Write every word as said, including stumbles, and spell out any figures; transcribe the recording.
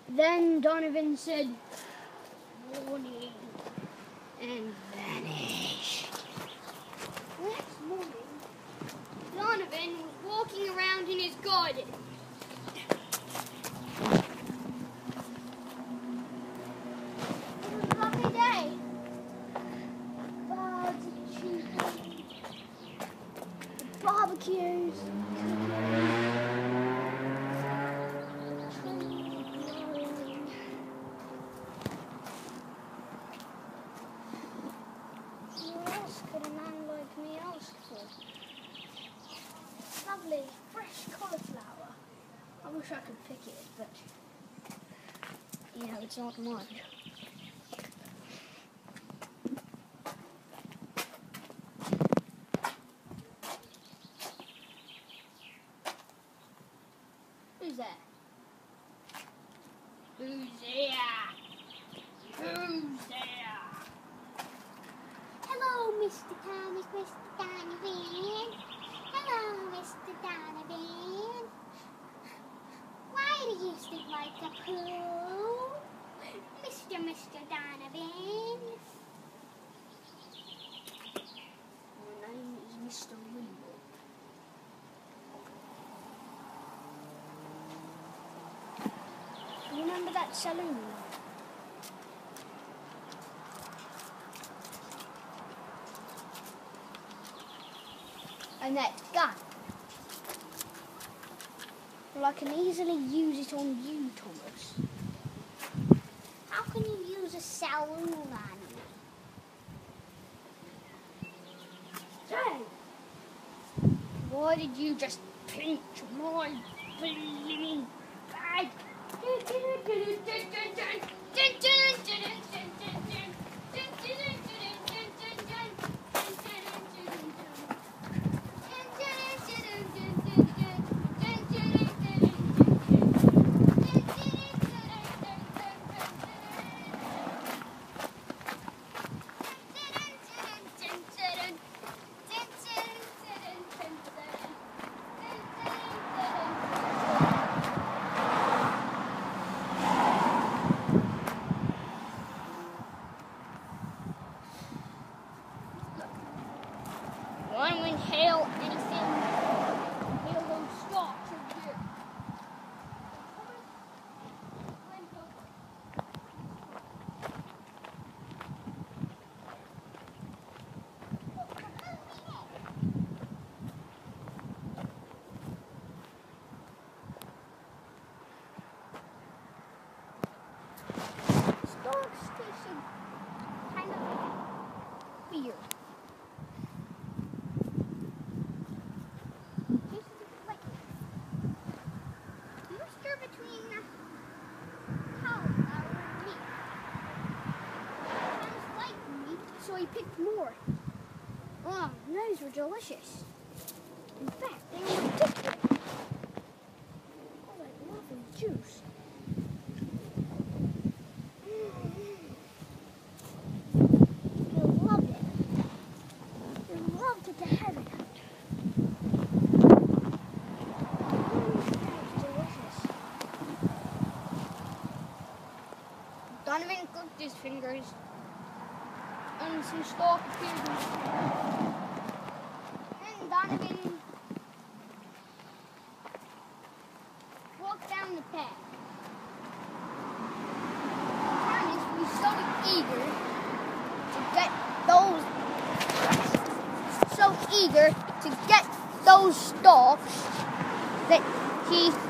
Then Donovan said, "Morning," and vanished. Next morning, Donovan was walking around in his garden. It was a lovely day. Birds chirping, barbecues, what else could a man like me ask for? Lovely, fresh cauliflower. I wish I could pick it, but you know, it's not mine. Who's there? Who's there? Who's there? Hello, Mister Thomas, Mister Donovan. Hello, Mister Donovan. Why do you stink like a poo? Mister Mister Donovan. My name is Mister Wimble. Remember that saloon? And that gun. Well, I can easily use it on you, Thomas. How can you use a saloon on me? Say, why did you just pinch my blinking bag? Want to inhale anything? Inhale those stalks over here. Stalks taste kind of weird. So he picked more. Oh, those were delicious. In fact, they were addictive. All that lovely juice. I loved it. I loved it to have it out. Mm, that was delicious. Donovan cooked his fingers. And some stalk appeared. And Donovan walked down the path. Thomas was so eager to get those, so eager to get those stalks that he